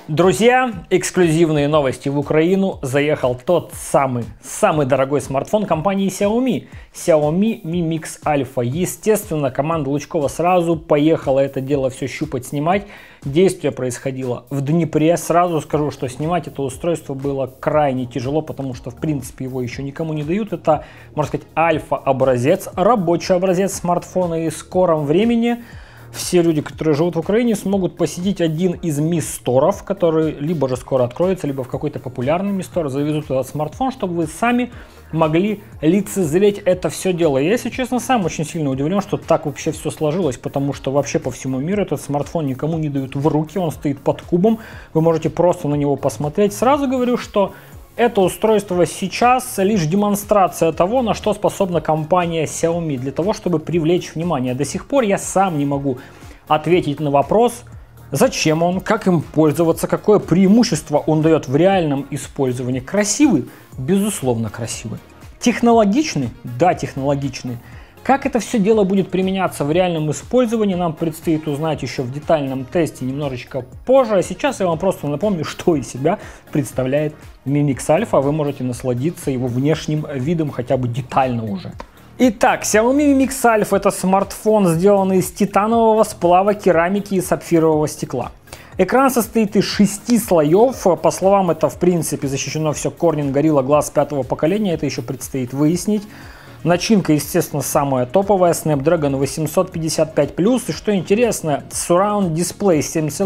Друзья, эксклюзивные новости в Украину. Заехал тот самый дорогой смартфон компании Xiaomi. Xiaomi Mi Mix Alpha. Естественно, команда Лучкова сразу поехала это дело все щупать, снимать. Действие происходило в Днепре. Сразу скажу, что снимать это устройство было крайне тяжело, потому что, в принципе, его еще никому не дают. Это, можно сказать, альфа-образец, рабочий образец смартфона, и в скором времени все люди, которые живут в Украине, смогут посетить один из Mi Store'ов, который либо же скоро откроется, либо в какой-то популярный Mi Store завезут этот смартфон, чтобы вы сами могли лицезреть это все дело. Я, если честно, сам очень сильно удивлен, что так вообще все сложилось, потому что вообще по всему миру этот смартфон никому не дают в руки, он стоит под кубом, вы можете просто на него посмотреть. Сразу говорю, что это устройство сейчас лишь демонстрация того, на что способна компания Xiaomi, для того, чтобы привлечь внимание. До сих пор я сам не могу ответить на вопрос, зачем он, как им пользоваться, какое преимущество он дает в реальном использовании. Красивый? Безусловно красивый. Технологичный? Да, технологичный. Как это все дело будет применяться в реальном использовании, нам предстоит узнать еще в детальном тесте немножечко позже. А сейчас я вам просто напомню, что из себя представляет Mi Mix Alpha. Вы можете насладиться его внешним видом хотя бы детально уже. Итак, Xiaomi Mi Mix Alpha — это смартфон, сделанный из титанового сплава, керамики и сапфирового стекла. Экран состоит из 6 слоев. По словам, это в принципе защищено все Corning Gorilla Glass 5-го поколения. Это еще предстоит выяснить. Начинка, естественно, самая топовая, Snapdragon 855+. И что интересно, Surround Display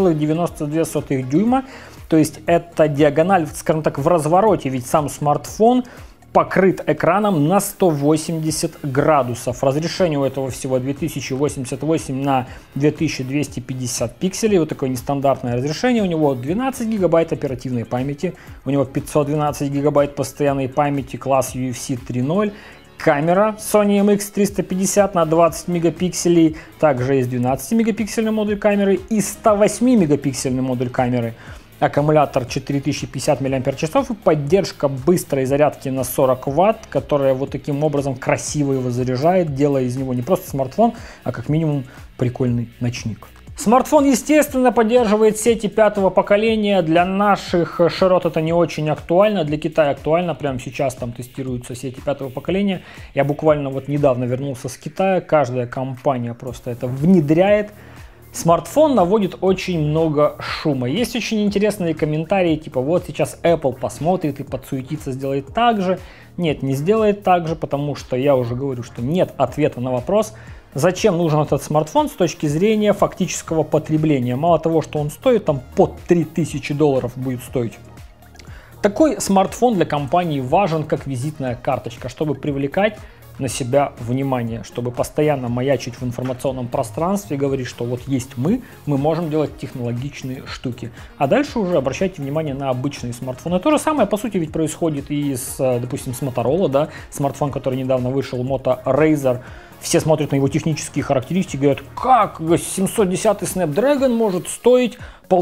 7,92 дюйма. То есть это диагональ, скажем так, в развороте, ведь сам смартфон покрыт экраном на 180 градусов. Разрешение у этого всего 2088 на 2250 пикселей. Вот такое нестандартное разрешение. У него 12 гигабайт оперативной памяти. У него 512 гигабайт постоянной памяти, класс UFC 3.0. Камера Sony MX350 на 20 мегапикселей, также есть 12-мегапиксельный модуль камеры и 108-мегапиксельный модуль камеры. Аккумулятор 4050 мАч и поддержка быстрой зарядки на 40 Вт, которая вот таким образом красиво его заряжает, делая из него не просто смартфон, а как минимум прикольный ночник. Смартфон, естественно, поддерживает сети 5-го поколения. Для наших широт это не очень актуально, для Китая актуально. Прямо сейчас там тестируются сети 5-го поколения. Я буквально вот недавно вернулся с Китая. Каждая компания просто это внедряет. Смартфон наводит очень много шума. Есть очень интересные комментарии, типа вот сейчас Apple посмотрит и подсуетится, сделает так же. Нет, не сделает так же, потому что я уже говорю, что нет ответа на вопрос, зачем нужен этот смартфон с точки зрения фактического потребления. Мало того, что он стоит там под $3000 будет стоить. Такой смартфон для компании важен как визитная карточка, чтобы привлекать на себя внимание, чтобы постоянно маячить в информационном пространстве и говорить, что вот есть мы можем делать технологичные штуки. А дальше уже обращайте внимание на обычные смартфоны. То же самое, по сути, ведь происходит и с, допустим, с Motorola, да, смартфон, который недавно вышел, Moto Razr. Все смотрят на его технические характеристики и говорят, как 710 Snapdragon может стоить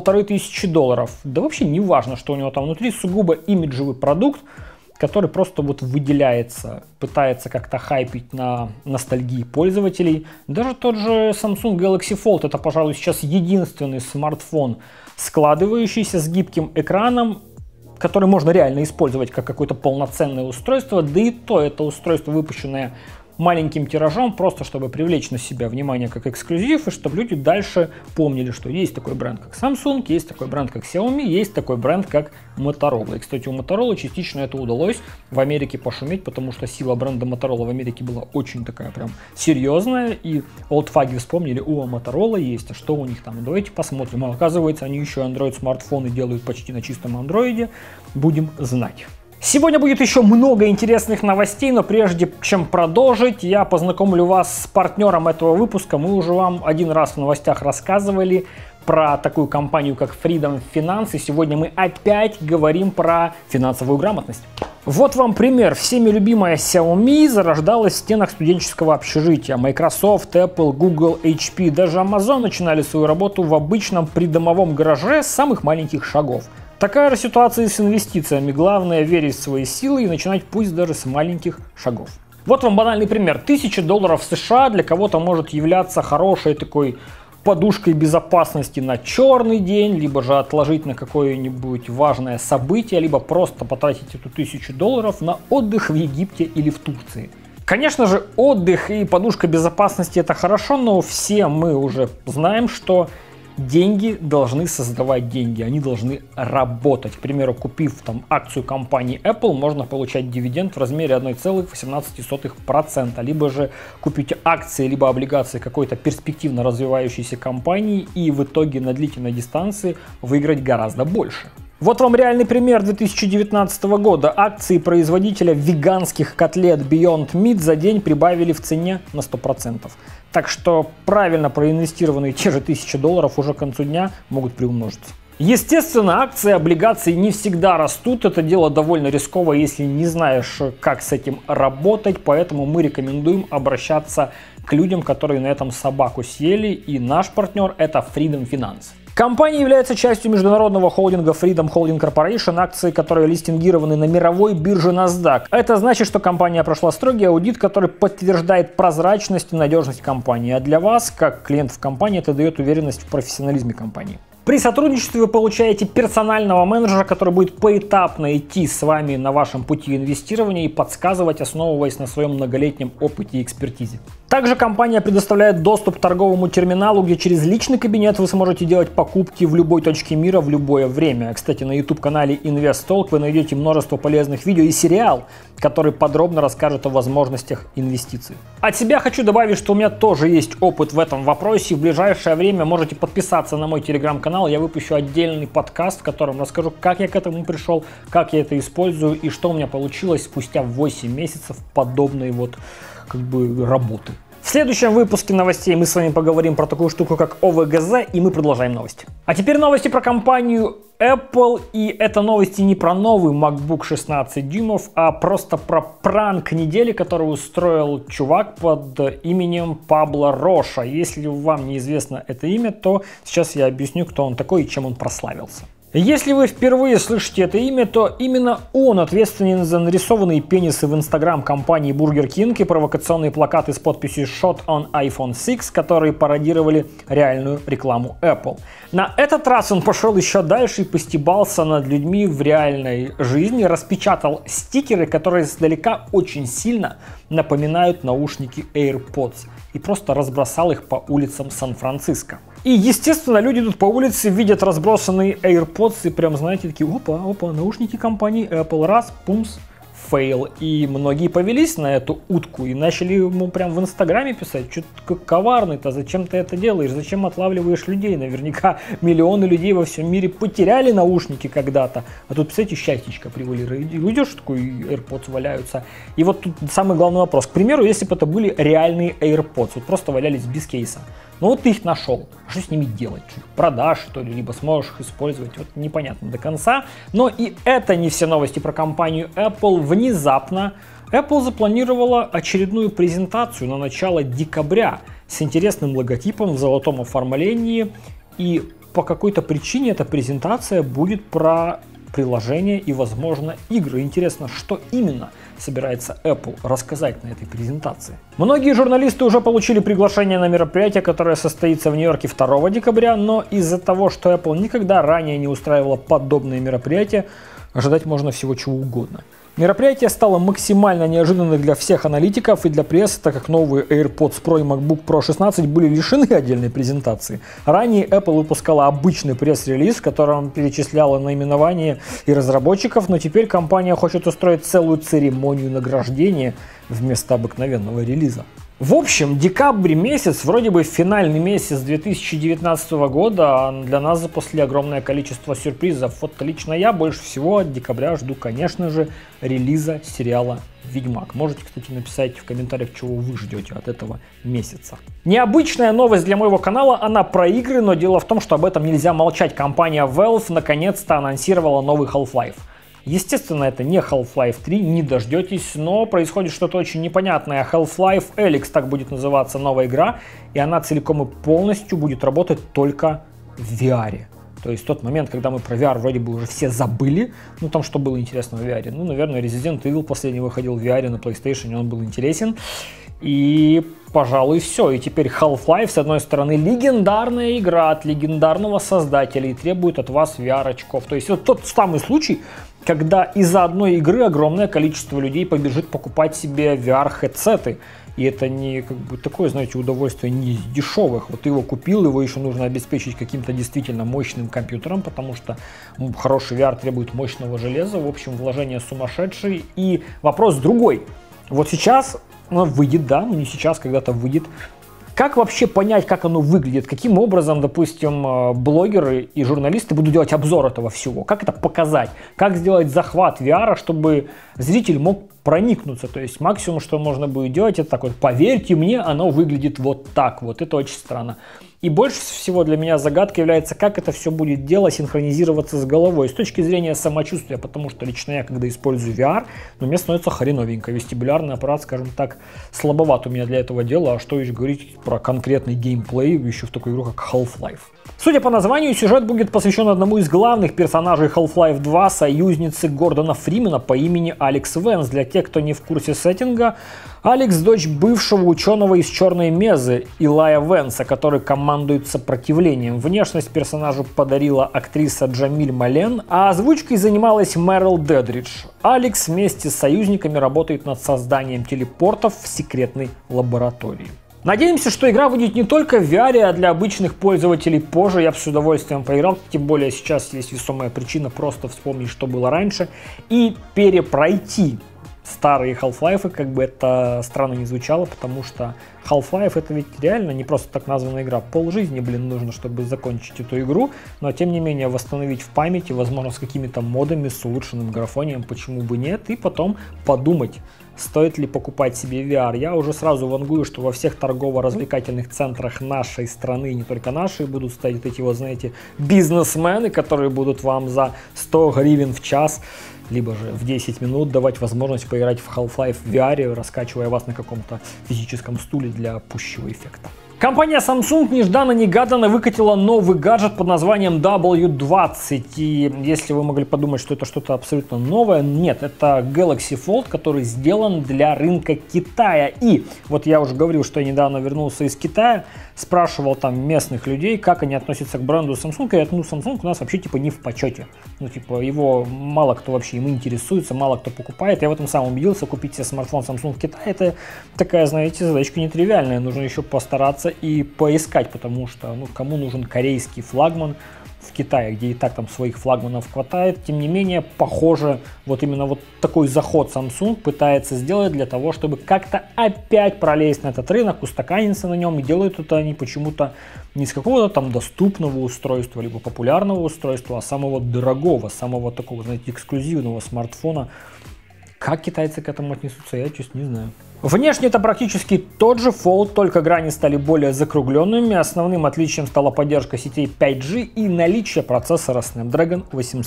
$1500. Да вообще не важно, что у него там внутри, сугубо имиджевый продукт, который просто вот выделяется, пытается как-то хайпить на ностальгии пользователей. Даже тот же Samsung Galaxy Fold, это, пожалуй, сейчас единственный смартфон, складывающийся с гибким экраном, который можно реально использовать как какое-то полноценное устройство, да и то это устройство, выпущенное маленьким тиражом, просто чтобы привлечь на себя внимание как эксклюзив, и чтобы люди дальше помнили, что есть такой бренд, как Samsung, есть такой бренд, как Xiaomi, есть такой бренд, как Motorola. И, кстати, у Motorola частично это удалось в Америке пошуметь, потому что сила бренда Motorola в Америке была очень такая прям серьезная, и олдфаги вспомнили, о, Motorola есть, а что у них там? Давайте посмотрим. А оказывается, они еще Android-смартфоны делают почти на чистом Android, будем знать. Сегодня будет еще много интересных новостей, но прежде чем продолжить, я познакомлю вас с партнером этого выпуска. Мы уже вам один раз в новостях рассказывали про такую компанию, как Freedom Finance, и сегодня мы опять говорим про финансовую грамотность. Вот вам пример. Всеми любимая Xiaomi зарождалась в стенах студенческого общежития. Microsoft, Apple, Google, HP, даже Amazon начинали свою работу в обычном придомовом гараже с самых маленьких шагов. Такая же ситуация с инвестициями. Главное верить в свои силы и начинать пусть даже с маленьких шагов. Вот вам банальный пример. $1000 США для кого-то может являться хорошей такой подушкой безопасности на черный день, либо же отложить на какое-нибудь важное событие, либо просто потратить эту $1000 на отдых в Египте или в Турции. Конечно же, отдых и подушка безопасности — это хорошо, но все мы уже знаем, что деньги должны создавать деньги, они должны работать. К примеру, купив там акцию компании Apple, можно получать дивиденд в размере 1,18%, либо же купить акции, либо облигации какой-то перспективно развивающейся компании и в итоге на длительной дистанции выиграть гораздо больше. Вот вам реальный пример 2019 года. Акции производителя веганских котлет Beyond Meat за день прибавили в цене на 100%. Так что правильно проинвестированные те же $1000 уже к концу дня могут приумножиться. Естественно, акции, облигации не всегда растут. Это дело довольно рисковое, если не знаешь, как с этим работать. Поэтому мы рекомендуем обращаться к людям, которые на этом собаку съели. И наш партнер — это Freedom Finance. Компания является частью международного холдинга Freedom Holding Corporation, акции, которые листингированы на мировой бирже NASDAQ. Это значит, что компания прошла строгий аудит, который подтверждает прозрачность и надежность компании. А для вас, как клиентов компании, это дает уверенность в профессионализме компании. При сотрудничестве вы получаете персонального менеджера, который будет поэтапно идти с вами на вашем пути инвестирования и подсказывать, основываясь на своем многолетнем опыте и экспертизе. Также компания предоставляет доступ к торговому терминалу, где через личный кабинет вы сможете делать покупки в любой точке мира в любое время. Кстати, на YouTube-канале InvestTalk вы найдете множество полезных видео и сериал, который подробно расскажет о возможностях инвестиций. От себя хочу добавить, что у меня тоже есть опыт в этом вопросе. В ближайшее время можете подписаться на мой телеграм-канал. Я выпущу отдельный подкаст, в котором расскажу, как я к этому пришел, как я это использую и что у меня получилось спустя 8 месяцев подобной работы. В следующем выпуске новостей мы с вами поговорим про такую штуку, как ОВГЗ, и мы продолжаем новости. А теперь новости про компанию Apple, и это новости не про новый MacBook 16 дюймов, а просто про пранк недели, который устроил чувак под именем Пабло Роша. Если вам неизвестно это имя, то сейчас я объясню, кто он такой и чем он прославился. Если вы впервые слышите это имя, то именно он ответственен за нарисованные пенисы в Instagram компании Burger King и провокационные плакаты с подписью «Shot on iPhone 6», которые пародировали реальную рекламу Apple. На этот раз он пошел еще дальше и постебался над людьми в реальной жизни, распечатал стикеры, которые издалека очень сильно напоминают наушники AirPods, и просто разбросал их по улицам Сан-Франциско. И, естественно, люди идут по улице, видят разбросанные AirPods и прям, знаете, такие: опа, наушники компании Apple, раз, пумс, фейл. И многие повелись на эту утку и начали ему прям в Инстаграме писать: что ты такой коварный-то, зачем ты это делаешь, зачем отлавливаешь людей, наверняка миллионы людей во всем мире потеряли наушники когда-то, а тут, представляете, счастьечко привалило, идешь, такой AirPods валяются. И вот тут самый главный вопрос: к примеру, если бы это были реальные AirPods, вот просто валялись без кейса, ну вот ты их нашел, что с ними делать? Продашь, что ли, либо сможешь их использовать? Вот непонятно до конца. Но и это не все новости про компанию Apple. Внезапно Apple запланировала очередную презентацию на начало декабря с интересным логотипом в золотом оформлении. И по какой-то причине эта презентация будет про приложения и, возможно, игры. Интересно, что именно собирается Apple рассказать на этой презентации. Многие журналисты уже получили приглашение на мероприятие, которое состоится в Нью-Йорке 2 декабря, но из-за того, что Apple никогда ранее не устраивала подобные мероприятия, ожидать можно всего чего угодно. Мероприятие стало максимально неожиданным для всех аналитиков и для прессы, так как новые AirPods Pro и MacBook Pro 16 были лишены отдельной презентации. Ранее Apple выпускала обычный пресс-релиз, в котором перечисляла наименования и разработчиков, но теперь компания хочет устроить целую церемонию награждения вместо обыкновенного релиза. В общем, декабрь месяц, вроде бы финальный месяц 2019 года, а для нас запасли огромное количество сюрпризов. Вот лично я больше всего от декабря жду, конечно же, релиза сериала «Ведьмак». Можете, кстати, написать в комментариях, чего вы ждете от этого месяца. Необычная новость для моего канала, она про игры, но дело в том, что об этом нельзя молчать. Компания Valve наконец-то анонсировала новый Half-Life. Естественно, это не Half-Life 3, не дождетесь, но происходит что-то очень непонятное. Half-Life Alyx, так будет называться новая игра, и она целиком и полностью будет работать только в VR. То есть тот момент, когда мы про VR вроде бы уже все забыли, ну там что было интересного в VR? Ну, наверное, Resident Evil последний выходил в VR на PlayStation, он был интересен. И пожалуй, все. И теперь Half-Life, с одной стороны, легендарная игра от легендарного создателя и требует от вас VR-очков. То есть это тот самый случай, когда из-за одной игры огромное количество людей побежит покупать себе VR-хедсеты. И это не как бы такое, знаете, удовольствие не из дешевых. Вот ты его купил, его еще нужно обеспечить каким-то действительно мощным компьютером, потому что хороший VR требует мощного железа. В общем, вложения сумасшедшие. И вопрос другой. Вот сейчас выйдет, да, но не сейчас, когда-то выйдет. Как вообще понять, как оно выглядит? Каким образом, допустим, блогеры и журналисты будут делать обзор этого всего? Как это показать? Как сделать захват VR, чтобы зритель мог проникнуться? То есть максимум, что можно будет делать, это так вот: поверьте мне, оно выглядит вот так. Вот это очень странно. И больше всего для меня загадкой является, как это все будет дело синхронизироваться с головой с точки зрения самочувствия, потому что лично я, когда использую VR, мне становится хреновенько. Вестибулярный аппарат, скажем так, слабоват у меня для этого дела, а что еще говорить про конкретный геймплей еще в такой игру, как Half-Life. Судя по названию, сюжет будет посвящен одному из главных персонажей Half-Life 2, союзницы Гордона Фримена по имени Алекс Венс. Для тех, кто не в курсе сеттинга, Алекс — дочь бывшего ученого из Черной Мезы Илая Венса, который командует сопротивлением. Внешность персонажу подарила актриса Джамиль Мален, а озвучкой занималась Мэрил Дедридж. Алекс вместе с союзниками работает над созданием телепортов в секретной лаборатории. Надеемся, что игра выйдет не только в VR, а для обычных пользователей позже. Я бы с удовольствием поиграл, тем более сейчас есть весомая причина просто вспомнить, что было раньше, и перепройти старые Half-Life, как бы это странно не звучало, потому что Half-Life — это ведь реально не просто так названная игра. Полжизни, нужно, чтобы закончить эту игру, но тем не менее восстановить в памяти, возможно, с какими-то модами, с улучшенным графонием, почему бы нет, и потом подумать, стоит ли покупать себе VR. Я уже сразу вангую, что во всех торгово-развлекательных центрах нашей страны, не только нашей, будут стоять эти вот, знаете, бизнесмены, которые будут вам за 100 гривен в час, либо же в 10 минут давать возможность поиграть в Half-Life в VR, раскачивая вас на каком-то физическом стуле для пущего эффекта. Компания Samsung нежданно-негаданно выкатила новый гаджет под названием W20. И если вы могли подумать, что это что-то абсолютно новое, нет, это Galaxy Fold, который сделан для рынка Китая. И вот я уже говорил, что я недавно вернулся из Китая, спрашивал там местных людей, как они относятся к бренду Samsung. И говорят, Samsung у нас вообще типа не в почете. Его мало кто вообще им интересуется, мало кто покупает. Я в этом сам убедился, купить себе смартфон Samsung в Китае — это такая, знаете, задачка нетривиальная. Нужно еще постараться и поискать, потому что кому нужен корейский флагман в Китае, где и так там своих флагманов хватает. Тем не менее, похоже, вот именно вот такой заход Samsung пытается сделать для того, чтобы как-то опять пролезть на этот рынок, устаканиться на нем, и делают это они почему-то не с какого-то там доступного устройства, либо популярного устройства, а самого дорогого, самого такого, знаете, эксклюзивного смартфона. Как китайцы к этому отнесутся, я честно не знаю. Внешне это практически тот же Fold, только грани стали более закругленными. Основным отличием стала поддержка сетей 5G и наличие процессора Snapdragon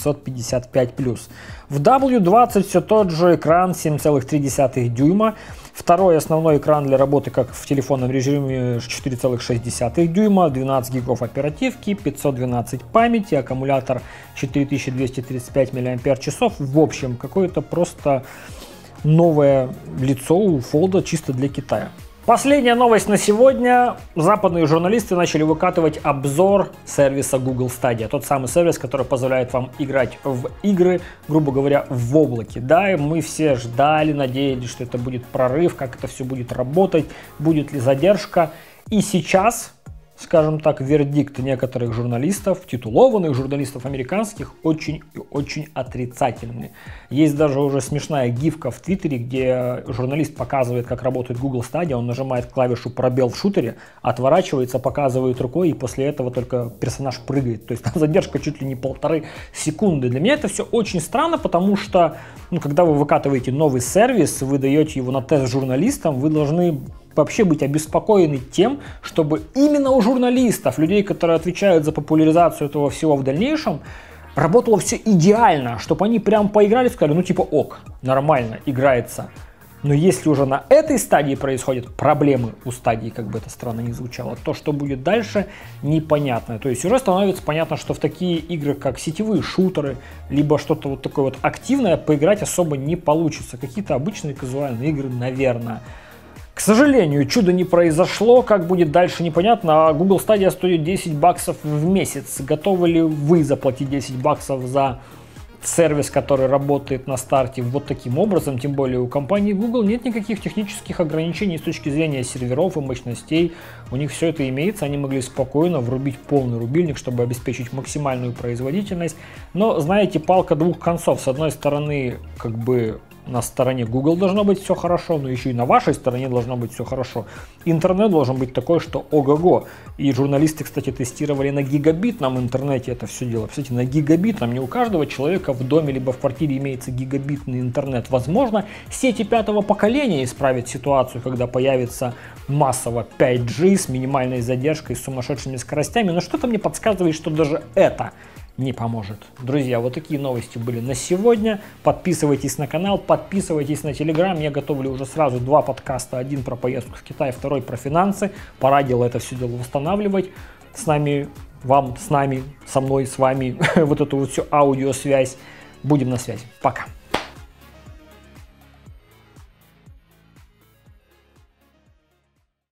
855+. В W20 все тот же экран 7,3 дюйма. Второй основной экран для работы, как в телефонном режиме, 4,6 дюйма, 12 гигов оперативки, 512 памяти, аккумулятор 4235 мАч. В общем, какое-то просто новое лицо у Fold чисто для Китая. Последняя новость на сегодня. Западные журналисты начали выкатывать обзор сервиса Google Stadia. Тот самый сервис, который позволяет вам играть в игры, грубо говоря, в облаке. Да, и мы все ждали, надеялись, что это будет прорыв, как это все будет работать, будет ли задержка. И сейчас, скажем так, вердикт некоторых журналистов, титулованных журналистов американских, очень и очень отрицательный. Есть даже уже смешная гифка в Твиттере, где журналист показывает, как работает Google Stadia, он нажимает клавишу пробел в шутере, отворачивается, показывает рукой, и после этого только персонаж прыгает. То есть там задержка чуть ли не 1,5 секунды. Для меня это все очень странно, потому что, когда вы выкатываете новый сервис, вы даете его на тест журналистам, вы должны вообще быть обеспокоены тем, чтобы именно у журналистов, людей, которые отвечают за популяризацию этого всего в дальнейшем, работало все идеально, чтобы они прям поиграли и сказали, ок, нормально, играется. Но если уже на этой стадии происходят проблемы у стадии, как бы это странно ни звучало, то, что будет дальше, непонятно. То есть уже становится понятно, что в такие игры, как сетевые шутеры, либо что-то вот такое вот активное, поиграть особо не получится. Какие-то обычные казуальные игры, наверное. К сожалению, чудо не произошло, как будет дальше непонятно, а Google Stadia стоит 10 баксов в месяц. Готовы ли вы заплатить 10 баксов за сервис, который работает на старте вот таким образом? Тем более у компании Google нет никаких технических ограничений с точки зрения серверов и мощностей. У них все это имеется, они могли спокойно врубить полный рубильник, чтобы обеспечить максимальную производительность. Но, знаете, палка двух концов. С одной стороны, как бы на стороне Google должно быть все хорошо, но еще и на вашей стороне должно быть все хорошо. Интернет должен быть такой, что ого-го. И журналисты, кстати, тестировали на гигабитном интернете это все дело. Кстати, на гигабитном. Не у каждого человека в доме либо в квартире имеется гигабитный интернет. Возможно, сети 5-го поколения исправят ситуацию, когда появится массово 5G с минимальной задержкой, с сумасшедшими скоростями. Но что-то мне подсказывает, что даже это не поможет. Друзья, вот такие новости были на сегодня. Подписывайтесь на канал, подписывайтесь на Telegram. Я готовлю уже сразу 2 подкаста. Один про поездку в Китай, второй про финансы. Пора дело это все дело восстанавливать. С нами, вам, с нами, со мной, с вами вот эту вот всю аудиосвязь. Будем на связи. Пока.